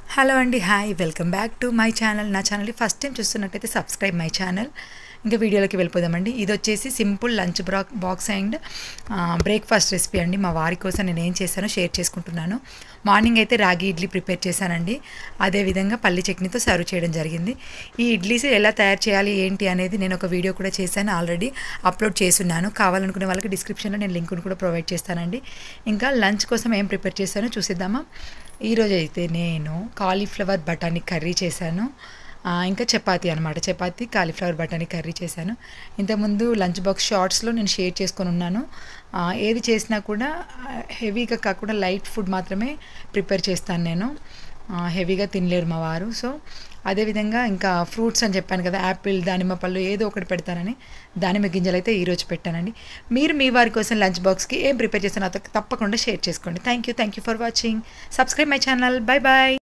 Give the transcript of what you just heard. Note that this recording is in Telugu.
హలో అండి, hi, welcome back to my channel. నా ఛానల్ని ఫస్ట్ టైం చూస్తున్నట్టయితే సబ్స్క్రైబ్ మై ఛానల్. ఇంకా వీడియోలోకి వెళ్ళిపోదామండి. ఇది వచ్చేసి simple lunch box and breakfast recipe అండి. మా వారి కోసం నేను ఏం చేశానో షేర్ చేసుకుంటున్నాను. మార్నింగ్ అయితే రాగి ఇడ్లీ ప్రిపేర్ చేశానండి. అదేవిధంగా పల్లి చట్నీతో సర్వ్ చేయడం జరిగింది. ఈ ఇడ్లీస్ ఎలా తయారు చేయాలి ఏంటి అనేది నేను ఒక వీడియో కూడా చేశాను, ఆల్రెడీ అప్లోడ్ చేస్తున్నాను. కావాలనుకునే వాళ్ళకి డిస్క్రిప్షన్లో నేను లింక్ను కూడా ప్రొవైడ్ చేస్తానండి. ఇంకా లంచ్ కోసం ఏం ప్రిపేర్ చేశానో చూసేద్దామా. ఈరోజు అయితే నేను కాలీఫ్లవర్ బఠానీ కర్రీ చేశాను. ఇంకా చపాతీ అనమాట, చపాతీ కాలీఫ్లవర్ బఠానీ కర్రీ చేశాను. ఇంతకుముందు లంచ్ బాక్స్ షార్ట్స్లో నేను షేర్ చేసుకొని ఉన్నాను. ఏది చేసినా కూడా హెవీగా కాకుండా లైట్ ఫుడ్ మాత్రమే ప్రిపేర్ చేస్తాను నేను. హెవీగా తినలేరు మా వారు. సో అదేవిధంగా ఇంకా ఫ్రూట్స్ అని చెప్పాను కదా, యాపిల్, దానిమ్మ పళ్ళు ఏదో ఒకటి పెడతానని దానిమ్మ గింజలు అయితే ఈరోజు పెట్టానండి. మీరు మీ వారి కోసం లంచ్ బాక్స్కి ఏం ప్రిపేర్ చేస్తానో తప్పకుండా షేర్ చేసుకోండి. Thank you for watching. Subscribe my channel. Bye bye.